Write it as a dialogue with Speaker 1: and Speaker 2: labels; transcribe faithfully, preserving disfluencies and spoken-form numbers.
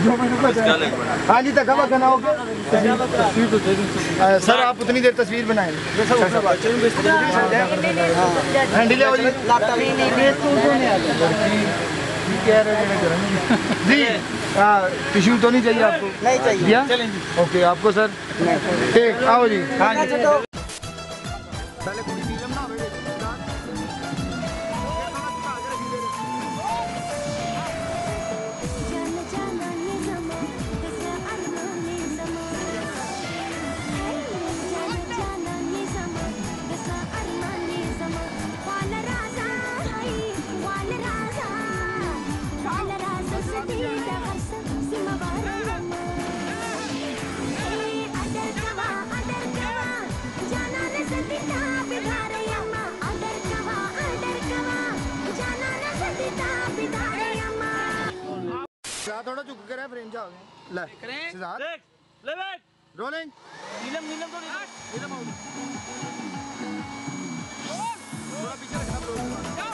Speaker 1: हाँ जी तक बनाओगे सर आप उतनी देर तस्वीर बनाएं जी टिश्यू तो नहीं चाहिए आपको? नहीं चाहिए। ओके आपको सर ठीक आओ जी। हाँ जी थोड़ा झुक कर फ्रेम जा ले ले रोलिंग नीलम नीलम तो नीलम थोड़ा पीछे रखना।